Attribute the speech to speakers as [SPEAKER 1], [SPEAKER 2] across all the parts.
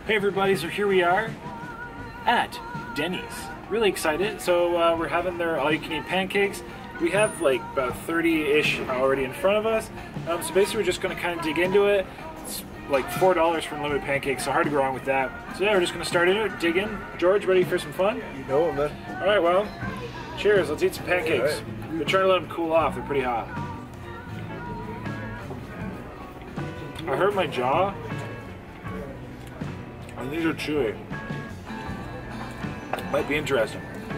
[SPEAKER 1] Hey everybody, so here we are at Denny's. Really excited. So we're having their all-you-can-eat pancakes. We have like about 30-ish already in front of us. So basically we're just going to kind of dig into it. It's like $4 for unlimited pancakes, so hard to go wrong with that. So yeah, we're just going to start into it, dig in. George, ready for some fun?
[SPEAKER 2] You know it, man.
[SPEAKER 1] Alright, well, cheers. Let's eat some pancakes. Right. We're trying to let them cool off. They're pretty hot. I hurt my jaw. And these are chewy. Might be interesting.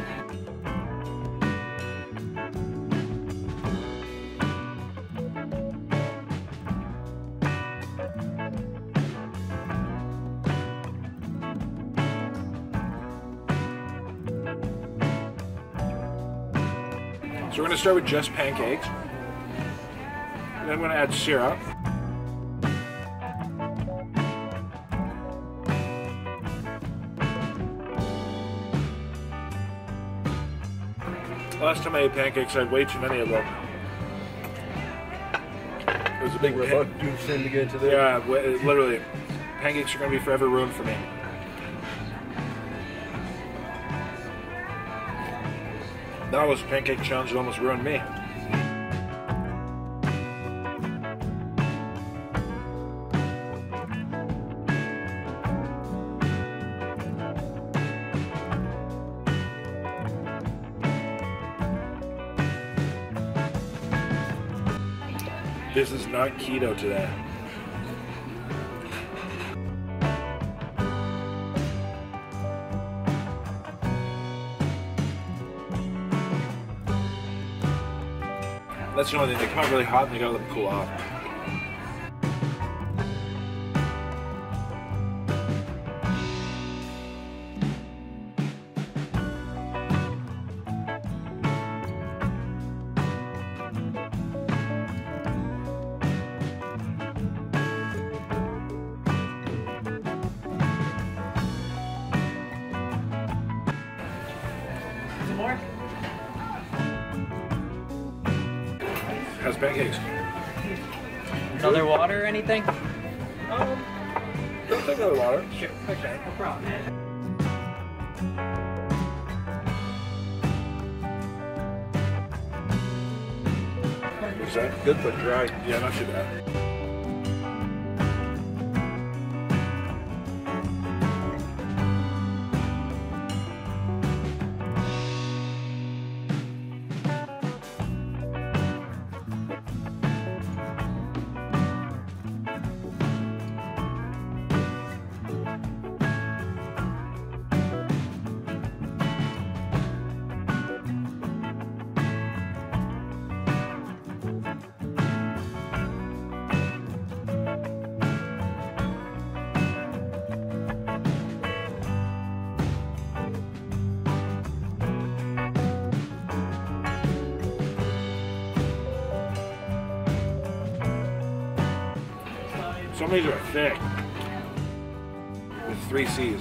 [SPEAKER 1] So we're going to start with just pancakes. And then I'm going to add syrup. Last time I ate pancakes, I had way too many of them. It was a big
[SPEAKER 2] We're about to do the same again today.
[SPEAKER 1] Yeah, literally. Pancakes are going to be forever ruined for me. That was a pancake challenge that almost ruined me. This is not keto today. That's the only thing. They come out really hot and they gotta let them cool off. More? How's pancakes?
[SPEAKER 3] Another water or anything?
[SPEAKER 1] Don't take another water.
[SPEAKER 3] Sure, okay, no problem.
[SPEAKER 1] Is that
[SPEAKER 2] Good but dry.
[SPEAKER 1] Yeah, not too bad. Some of these are thick, with 3 C's.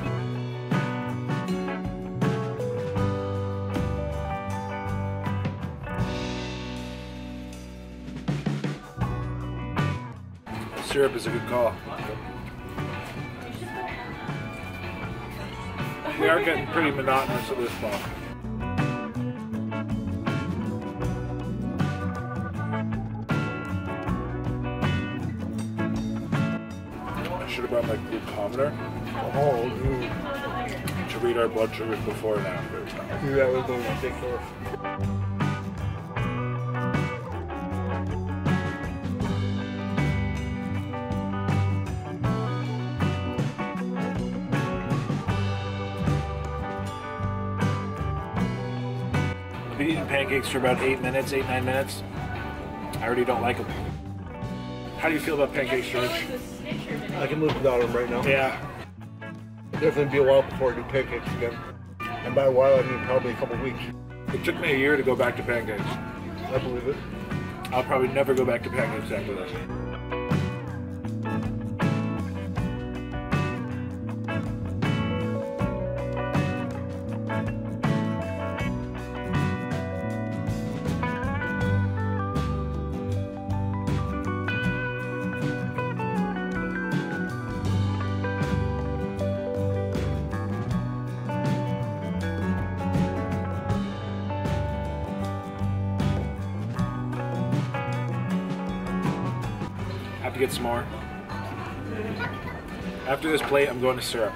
[SPEAKER 1] Syrup is a good call. We are getting pretty monotonous at this point. Should have brought my glucometer.
[SPEAKER 2] Oh, dude.
[SPEAKER 1] To read our blood sugars before and after.
[SPEAKER 2] Dude, that was going ridiculous.
[SPEAKER 1] I've been eating pancakes for about 8 minutes, 8-9 minutes. I already don't like them. How do you feel about pancakes, George?
[SPEAKER 2] I can live without them right now.
[SPEAKER 1] Yeah.
[SPEAKER 2] It'll definitely be a while before I do pancakes again. And by a while, I mean probably a couple weeks.
[SPEAKER 1] It took me a year to go back to pancakes.
[SPEAKER 2] I believe it.
[SPEAKER 1] I'll probably never go back to pancakes after this. to get some more. After this plate, I'm going to syrup.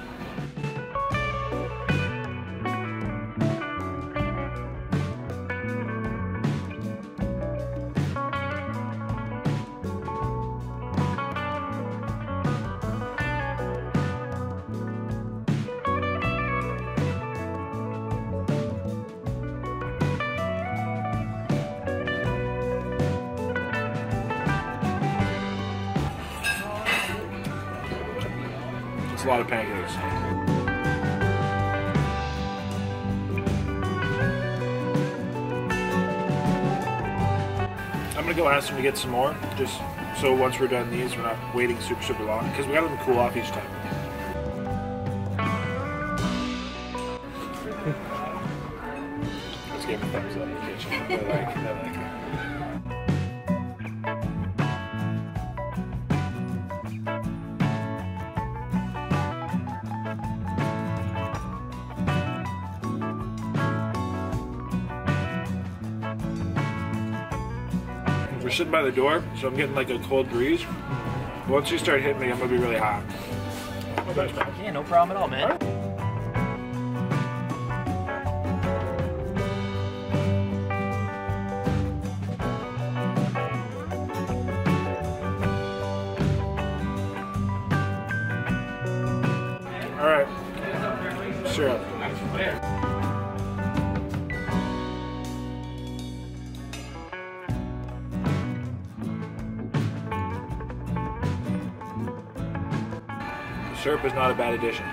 [SPEAKER 1] It's a lot of pancakes. I'm gonna go ask them to get some more, just so once we're done these, we're not waiting super long, because we gotta let them cool off each time. Let's give them a thumbs up in the kitchen. I like it. We're sitting by the door, so I'm getting like a cold breeze. Once you start hitting me, I'm gonna be really hot.
[SPEAKER 3] Yeah, no problem at all, man.
[SPEAKER 1] All right, syrup. Syrup is not a bad addition.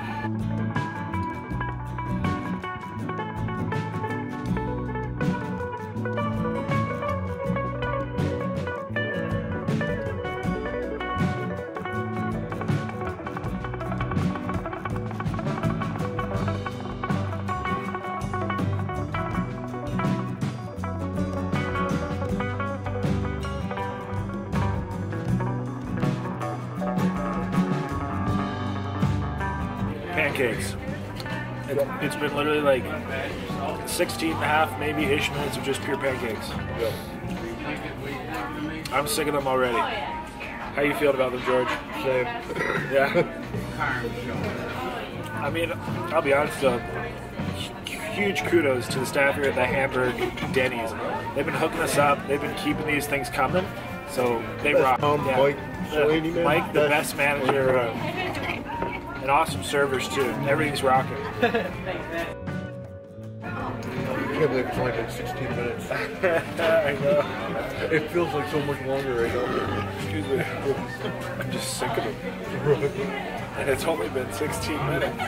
[SPEAKER 1] Pancakes. It's been literally like 16 and a half, maybe-ish minutes of just pure pancakes.
[SPEAKER 2] Yep.
[SPEAKER 1] I'm sick of them already. How you feeling about them, George?
[SPEAKER 2] Same.
[SPEAKER 1] Yeah. I mean, I'll be honest though, huge kudos to the staff here at the Hamburg Denny's. They've been hooking us up. They've been keeping these things coming. So they rock.
[SPEAKER 2] Mike Slaney, man.
[SPEAKER 1] Mike, the best manager, and awesome servers too. Everything's rocking.
[SPEAKER 2] I can't believe it's only been 16 minutes.
[SPEAKER 1] I know.
[SPEAKER 2] It feels like so much longer right now.
[SPEAKER 1] Excuse me. I'm just sick of it. And it's only been 16 minutes.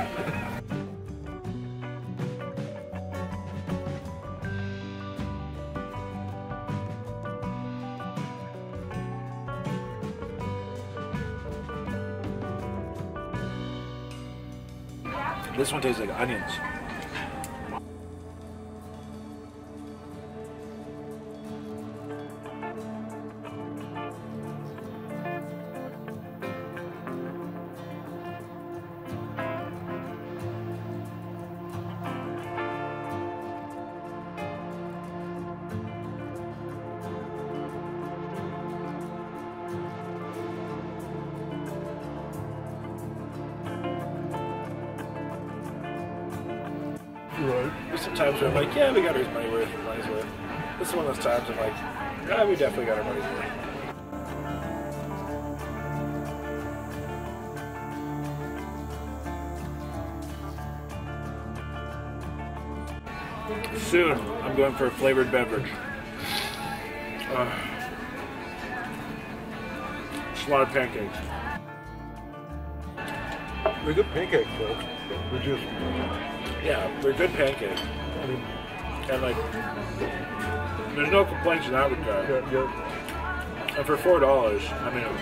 [SPEAKER 1] This one tastes like onions.
[SPEAKER 2] Right.
[SPEAKER 1] There's some times where I'm like, yeah, we got our money's worth. This is one of those times I'm like, yeah, we definitely got our money's worth. Soon, I'm going for a flavored beverage. Just a lot of pancakes.
[SPEAKER 2] They're good pancakes, folks. They're just...
[SPEAKER 1] Yeah, they're good pancakes. I mean, and like, there's no complaints in that regard.
[SPEAKER 2] Yeah.
[SPEAKER 1] And for $4, I mean,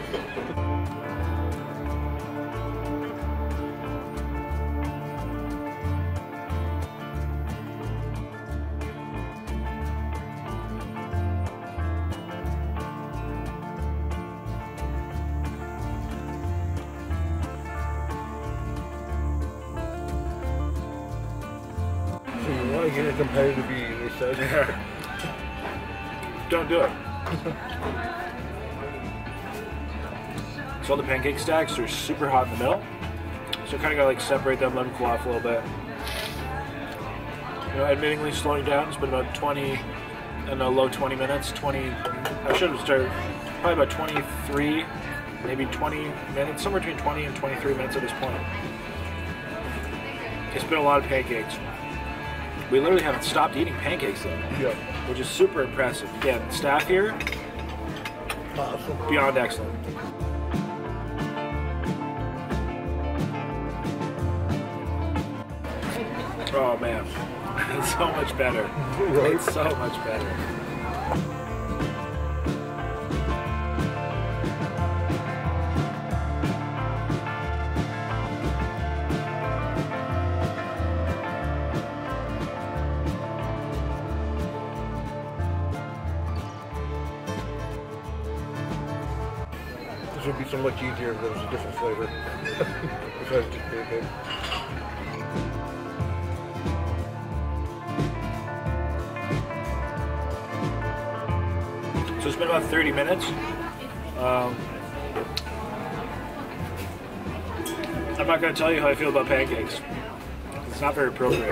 [SPEAKER 2] So you want to get a competitive eating, they said.
[SPEAKER 1] don't do it. So all the pancake stacks are super hot in the middle. So kind of gotta like separate them, let them cool off a little bit. You know, admittingly slowing down. It's been about 20, in the low 20 minutes. 20. I should have started probably about 23, maybe 20 minutes, somewhere between 20 and 23 minutes at this point. It's been a lot of pancakes. We literally haven't stopped eating pancakes though,
[SPEAKER 2] Yeah.
[SPEAKER 1] which is super impressive. Again, staff here,
[SPEAKER 2] Awesome.
[SPEAKER 1] beyond excellent. Oh man, it's so much better.
[SPEAKER 2] Right.
[SPEAKER 1] It's so much better.
[SPEAKER 2] This would be so much easier if there was a different flavor. Besides just pancake.
[SPEAKER 1] So it's been about 30 minutes. I'm not going to tell you how I feel about pancakes. It's not very appropriate.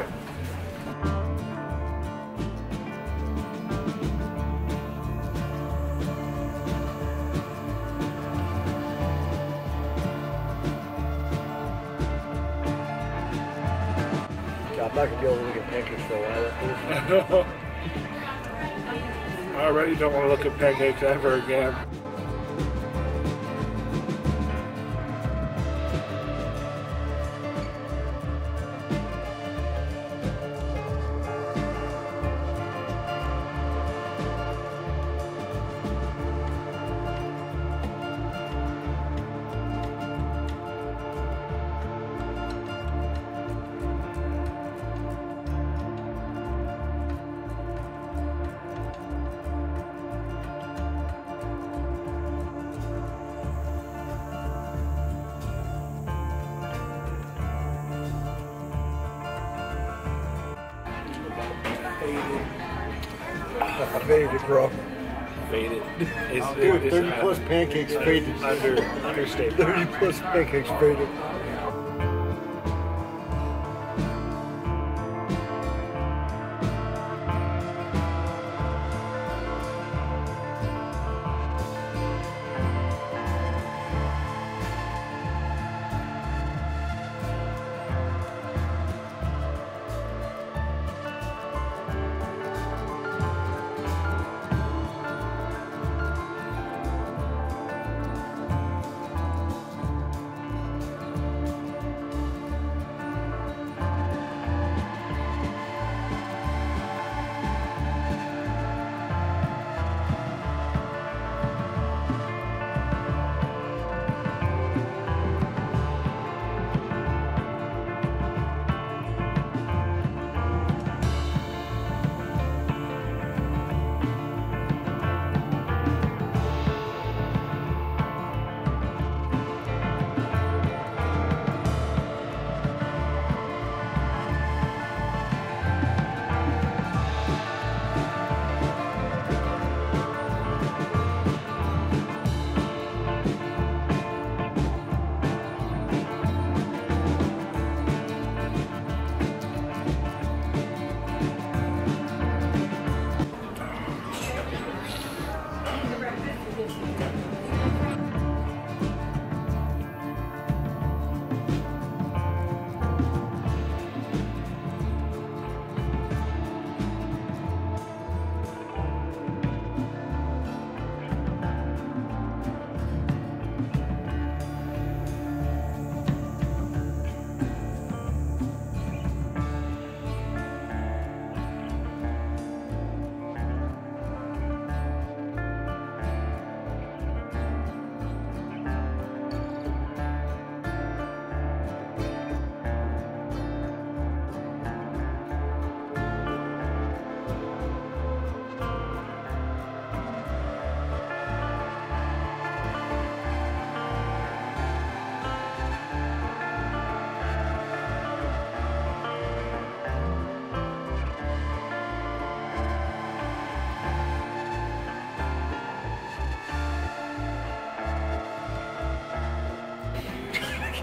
[SPEAKER 2] Yeah, I'm not going to be able to look at pancakes for a while after this.
[SPEAKER 1] I already don't want to look at pancakes ever again.
[SPEAKER 2] Faded, bro.
[SPEAKER 1] Faded. Is,
[SPEAKER 2] Dude,
[SPEAKER 1] is,
[SPEAKER 2] 30 plus pancakes faded.
[SPEAKER 1] Understatement.
[SPEAKER 2] 30 plus pancakes faded.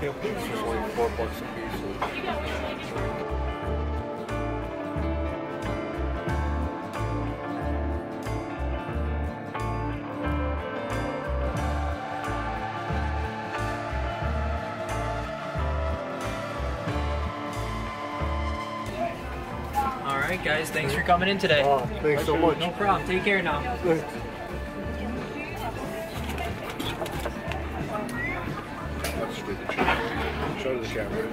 [SPEAKER 2] pancakes is like $4 a piece.
[SPEAKER 3] All right, guys. Thanks for coming in today.
[SPEAKER 2] Thanks so much.
[SPEAKER 3] No problem. Take care now.
[SPEAKER 2] Thanks.
[SPEAKER 1] Show to the camera.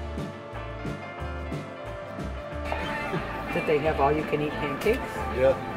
[SPEAKER 4] Did they have all-you-can-eat pancakes?
[SPEAKER 2] Yeah.